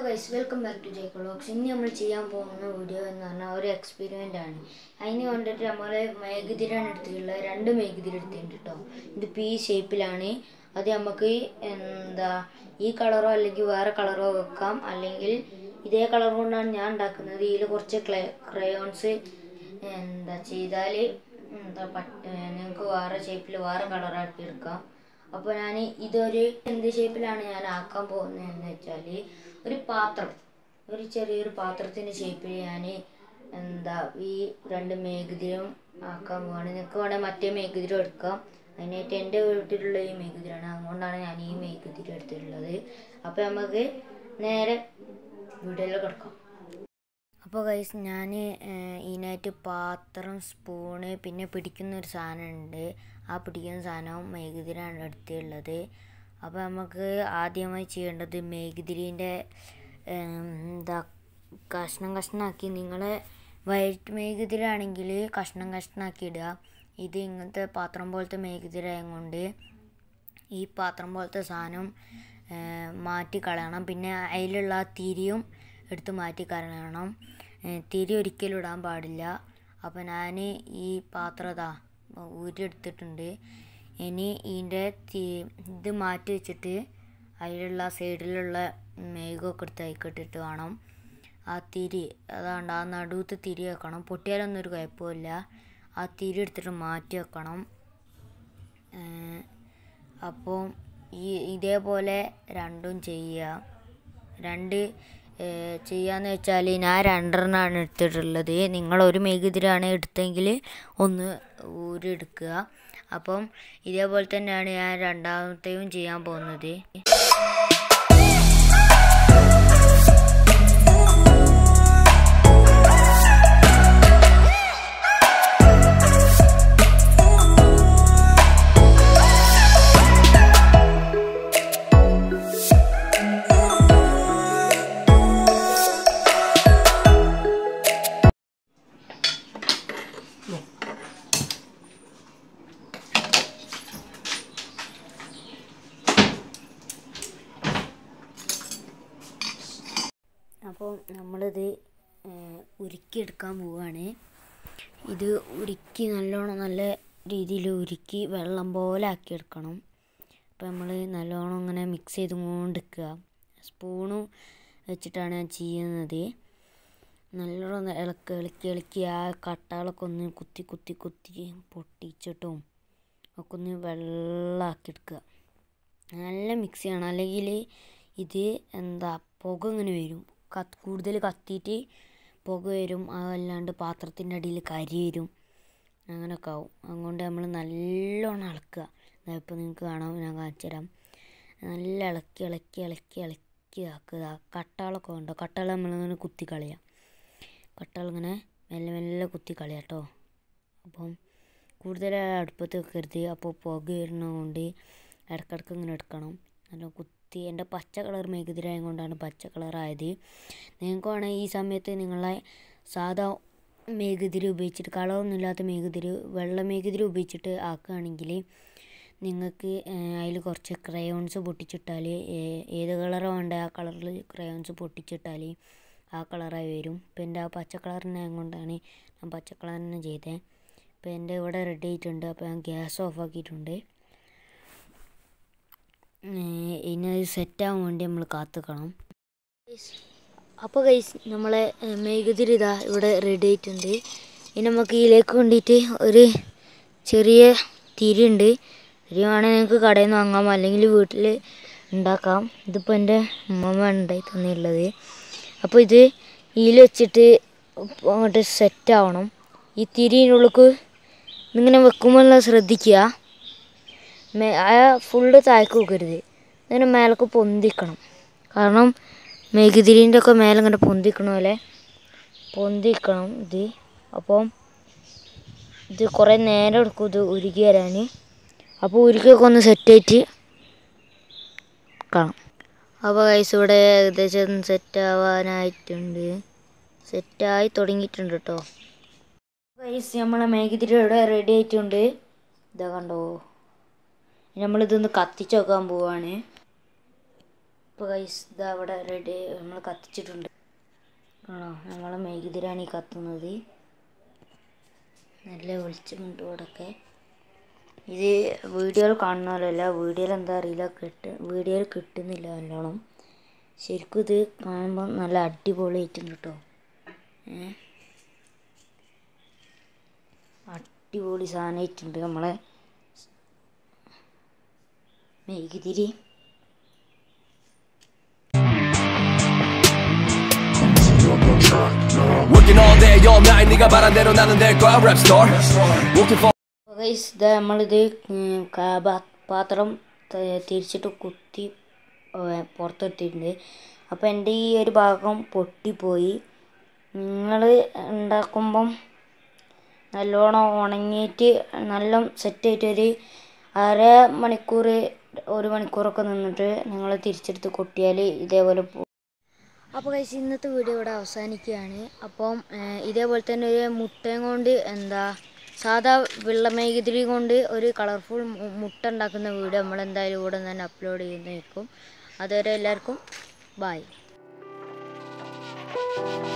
Hello guys, welcome back to Jaycolox. In this video, we will do an experiment. I will show you two P shape. That's this color or this color. This color is crayons. അപ്പോൾ ഞാൻ ഇതൊരു എന്ത് ഷേപ്പിലാണ് ഞാൻ ആക്കാൻ പോകുന്നതെന്ന് വെച്ചാൽ ഒരു ചെറിയൊരു പാത്രത്തിന്റെ ഷേപ്പിൽ ഞാൻ ഈ രണ്ട് മേഘതിരം ആക്കാൻ പോവാണ്. നിങ്ങൾക്ക് വേണമെങ്കിൽ മറ്റേ മേഘതിരം എടുക്കാം. അതിനായിട്ട് എൻ്റെ വീട്ടിലുള്ള ഈ മേഘതിരാണ്, അതുകൊണ്ടാണ് ഞാൻ ഈ മേഘതിരം എടുത്തിട്ടുള്ളത്. അപ്പോൾ നമുക്ക് നേരെ വീഡിയോയിലേക്ക് കിടക്കാം. അപ്പോൾ ഗൈസ്, ഞാൻ ഇതിനായിട്ട് പാത്രം, സ്പൂണ്, പിന്നെ പിടിക്കുന്നൊരു സാധനമുണ്ട്. ആ പിടിക്കുന്ന സാധനം മെഴുകുതിരിയാണ് എടുത്തിട്ടുള്ളത്. അപ്പോൾ നമുക്ക് ആദ്യമായി ചെയ്യേണ്ടത് മെഴുകുതിരിൻ്റെ കഷ്ണമാക്കി, നിങ്ങളെ വൈറ്റ് മെഴുകുതിരാണെങ്കിൽ കഷ്ണമാക്കി ഇടുക. ഇത് ഇങ്ങനത്തെ പാത്രം പോലത്തെ മെഴുകുതിരായതുകൊണ്ട് ഈ പാത്രം പോലത്തെ സാധനം മാറ്റി കളയണം. പിന്നെ അതിലുള്ള തിരിയും എടുത്ത് മാറ്റി കളയണം. തിരി ഒരിക്കലും ഇടാൻ പാടില്ല. അപ്പോൾ ഞാൻ ഈ പാത്രം ഊരിയെടുത്തിട്ടുണ്ട്. ഇനി ഇതിൻ്റെ ഇത് മാറ്റി വെച്ചിട്ട് അതിലുള്ള സൈഡിലുള്ള മേഘമൊക്കെ എടുത്ത് അതിക്കിട്ടിട്ട് വേണം ആ തിരി, അതാണ്ട് ആ നടുവത്തെ തിരി വെക്കണം. പൊട്ടിയാലൊന്നും ഒരു കുഴപ്പമില്ല. ആ തിരി എടുത്തിട്ട് മാറ്റി വെക്കണം. അപ്പോൾ ഇതേപോലെ രണ്ടും ചെയ്യാന്ന് വെച്ചാൽ ഞാൻ രണ്ടെണ്ണമാണ് എടുത്തിട്ടുള്ളത്. നിങ്ങളൊരു മെഴുകുതിരിയാണ് എടുത്തെങ്കിൽ ഒന്ന് ഊരെടുക്കുക. അപ്പം ഇതേപോലെ തന്നെയാണ് ഞാൻ രണ്ടാമത്തെയും ചെയ്യാൻ പോകുന്നത്. അപ്പോൾ നമ്മളിത് ഉരുക്കിയെടുക്കാൻ പോവുകയാണ്. ഇത് ഉരുക്കി നല്ല രീതിയിൽ ഉരുക്കി വെള്ളം പോലെ ആക്കിയെടുക്കണം. അപ്പോൾ നമ്മൾ നല്ലോണം ഇങ്ങനെ മിക്സ് ചെയ്തുകൊണ്ടിരിക്കുക. സ്പൂണും വെച്ചിട്ടാണ് ഞാൻ ചെയ്യുന്നത്. നല്ലോണം ഇളക്കി ആ കട്ടകളൊക്കെ ഒന്ന് കുത്തി പൊട്ടിച്ചിട്ടും ഒക്കെ ഒന്ന് വെള്ളമാക്കിയെടുക്കുക. നല്ല മിക്സ് ചെയ്യണം, അല്ലെങ്കിൽ ഇത് പുക ഇങ്ങനെ വരും. കൂടുതൽ കത്തിയിട്ട് പുക വരും. അതല്ലാണ്ട് പാത്രത്തിൻ്റെ അടിയിൽ കരി വരും, അങ്ങനെയൊക്കെ ആവും. അതുകൊണ്ട് നമ്മൾ നല്ലോണം ഇളക്കുക. ഇപ്പോൾ നിങ്ങൾക്ക് കാണാം, ഞാൻ കാണിച്ചു തരാം. നല്ല ഇളക്കി ആക്കുക. കട്ടകളൊക്കെ ഉണ്ടോ, കട്ടകൾ നമ്മളിങ്ങനെ കുത്തി കളയാം. കട്ടകളിങ്ങനെ മെല്ലെ കുത്തി കളയാം കേട്ടോ. അപ്പം കൂടുതൽ അടുപ്പത്ത് വെക്കരുത്. അപ്പോൾ പുക വരുന്നതുകൊണ്ട് ഇടയ്ക്കിടയ്ക്ക് ഇങ്ങനെ എടുക്കണം. നല്ല എൻ്റെ പച്ച കളർ മെഴുകുതിരായത് കൊണ്ടാണ് പച്ച കളറായത്. നിങ്ങൾക്ക് വേണമെങ്കിൽ ഈ സമയത്ത് നിങ്ങളെ സാധാ മെഴുകുതിരി ഉപയോഗിച്ചിട്ട്, കളറൊന്നുമില്ലാത്ത മെഴുകുതിരി, വെള്ള മെഴുകുതിരി ഉപയോഗിച്ചിട്ട് ആക്കുകയാണെങ്കിൽ നിങ്ങൾക്ക് അതിൽ കുറച്ച് ക്രയോൺസ് പൊട്ടിച്ചിട്ടാൽ, ഏത് കളറാണ് വേണ്ടത് ആ കളറിൽ ക്രയോൺസ് പൊട്ടിച്ചിട്ടാൽ ആ കളറായി വരും. ഇപ്പം എൻ്റെ ആ പച്ച കളറിനെ കൊണ്ടാണ് ഞാൻ പച്ച കളർ തന്നെ ചെയ്തത്. ഇപ്പോൾ എൻ്റെ ഇവിടെ റെഡി ആയിട്ടുണ്ട്. അപ്പോൾ ഞാൻ ഗ്യാസ് ഓഫ് ആക്കിയിട്ടുണ്ട്. ഇനി അത് സെറ്റാകാൻ വേണ്ടി നമ്മൾ കാത്തുക്കണം. അപ്പോൾ ഗൈസ്, നമ്മളെ മെഴുകുതിരി ഇവിടെ റെഡി ആയിട്ടുണ്ട്. ഇനി നമുക്ക് ഇതിലേക്ക് വേണ്ടിയിട്ട് ഒരു ചെറിയ തിരി ഉണ്ട്. തിരി വേണമെങ്കിൽ നിങ്ങൾക്ക് കടയിൽ നിന്ന് വാങ്ങാം, അല്ലെങ്കിൽ വീട്ടിൽ ഉണ്ടാക്കാം. ഇതിപ്പോൾ എൻ്റെ അമ്മമ്മ ഉണ്ടായി തന്നിട്ടുള്ളത്. അപ്പോൾ ഇത് ഇതിൽ വെച്ചിട്ട് അങ്ങോട്ട് സെറ്റാവണം. ഈ തിരിയിനുള്ളിലേക്ക് ഇതിങ്ങനെ വെക്കുമ്പോൾ ശ്രദ്ധിക്കുക, ഫുള്ള് താഴേക്ക് വെക്കരുത്. ഇതിന് മേലേക്ക് പൊന്തിക്കണം. കാരണം മെഴുകുതിരീൻ്റെ ഒക്കെ മേലെ ഇങ്ങനെ പൊന്തിക്കണ പോലെ പൊന്തിക്കണം ഇത്. അപ്പം ഇത് കുറേ നേരം എടുക്കും ഇത് ഉരുകി വരാൻ. അപ്പോൾ ഉരുക്കിയൊക്കെ ഒന്ന് സെറ്റായിട്ട് കാണാം. അപ്പോൾ ഗൈസ്, ഇവിടെ ഏകദേശം സെറ്റാവാനായിട്ടുണ്ട്. സെറ്റായി തുടങ്ങിയിട്ടുണ്ട് കേട്ടോ. ഗൈസ്, നമ്മളെ മെഴുകുതിരി ഇവിടെ റെഡി ആയിട്ടുണ്ട്. ഇതാ കണ്ടോ. നമ്മളിതൊന്ന് കത്തിച്ച് വെക്കാൻ പോവാണ്. അപ്പോൾ ഗൈസ് ഇതാ അവിടെ റെഡി നമ്മൾ കത്തിച്ചിട്ടുണ്ട്. ആണോ നമ്മളെ മെഴുകുതിരിയാണ് ഈ കത്തുന്നത്. നല്ല വെളിച്ചമുണ്ട് ഇവിടെയൊക്കെ. ഇത് വീഡിയോയിൽ കാണുന്നതല്ല, വീഡിയോയിൽ എന്താ അറിയില്ല, വീഡിയോയിൽ കിട്ടുന്നില്ല നല്ലോണം. ശരിക്കും ഇത് കാണുമ്പോൾ നല്ല അടിപൊളിയായിട്ടുണ്ട് കേട്ടോ. അടിപൊളി സാധനമായിട്ടുണ്ട് നമ്മളെ മെഴുകുതിരി. ഇതാ നമ്മളിത് പാത്രം തിരിച്ചിട്ട് കുത്തി പുറത്തെടുത്തിട്ടുണ്ട്. അപ്പോൾ എൻ്റെ ഈ ഒരു ഭാഗം പൊട്ടിപ്പോയി. നിങ്ങൾ ഉണ്ടാക്കുമ്പം നല്ലോണം ഉണങ്ങിയിട്ട് നല്ല സെറ്റായിട്ടൊരു അരമണിക്കൂർ 1 മണിക്കൂറൊക്കെ നിന്നിട്ട് നിങ്ങൾ തിരിച്ചെടുത്ത് കൊട്ടിയാൽ ഇതേപോലെ പോകും. അപ്പോൾ ഗൈസ് ഇന്നത്തെ വീഡിയോ ഇവിടെ അവസാനിക്കുകയാണ്. അപ്പം ഇതേപോലെ തന്നെ ഒരു മുട്ടയും കൊണ്ട് സാധാ വെള്ളമെഴുകുതിരി കൊണ്ട് ഒരു കളർഫുൾ മുട്ട ഉണ്ടാക്കുന്ന വീഡിയോ നമ്മളെന്തായാലും ഇവിടെ തന്നെ അപ്ലോഡ് ചെയ്യുന്നതായിരിക്കും. അതുവരെ എല്ലാവർക്കും ബൈ.